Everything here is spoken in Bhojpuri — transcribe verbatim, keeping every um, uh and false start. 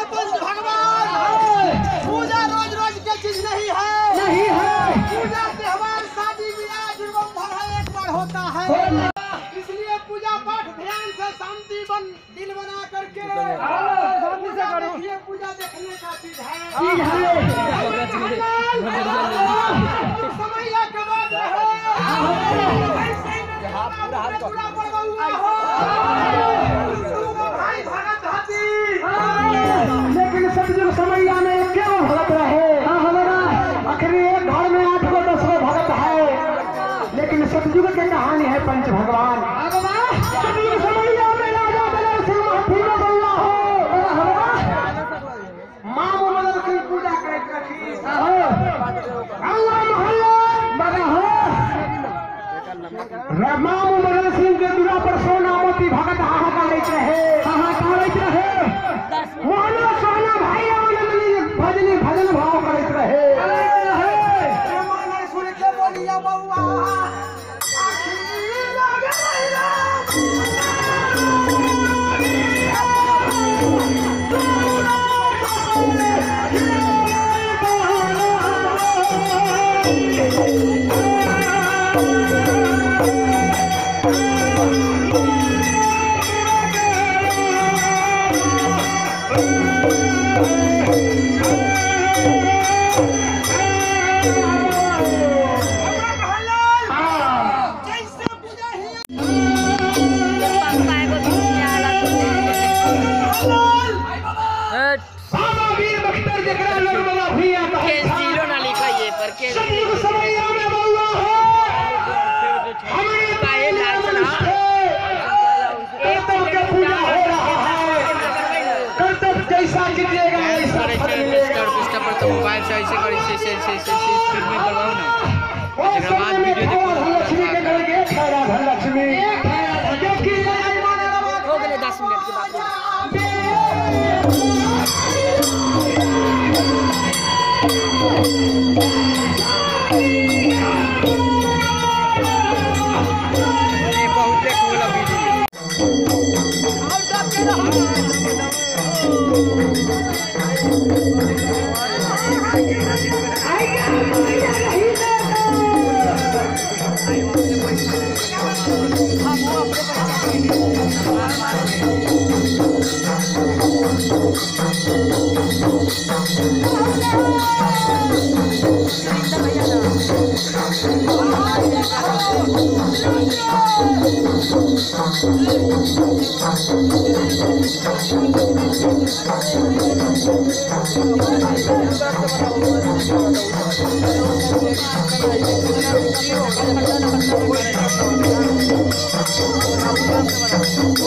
पंच भगवान पूजा रोज रोज की चीज नहीं है, नहीं है। पूजा त्योहार शादी ब्याह जुर्म भरा एक बार होता है, इसलिए पूजा पाठ ध्यान से शांति बन दिल बना करके पूजा देखिए, पूजा देखने का चीज है। समय के बाद लेकिन सतयुग समैया में क्यों भगत रहे? आखिरी एक घर में आठ गो दस गो भगत है, लेकिन सतयुग की कहानी है पंच भगवान। सतयुग समैया में राजा बलर सिंह महफिल में बल्ला हो, माँ बलर सिंह पूजा करके रखी, अल्लाह मोहल्ला बड़ा हो। माँ बलर सिंह के दूरा पर सोना मोती भगत हाहाकार लेते रहे, हाहाकार लेते रहे। मोहल्ला सोना भाई भजनी भजन भाव करते रहे। सुन के बोलिया बउआ मोबाइल से ऐसे करी से से से से स्पीड में करवाओ ना, एकरा बाद वीडियो देखो। लक्ष्मी के घर के खैरा धन लक्ष्मी हो गए दस मिनट के बाद। ये बहुत देखोला वीडियो और दब के रहो। Thank you.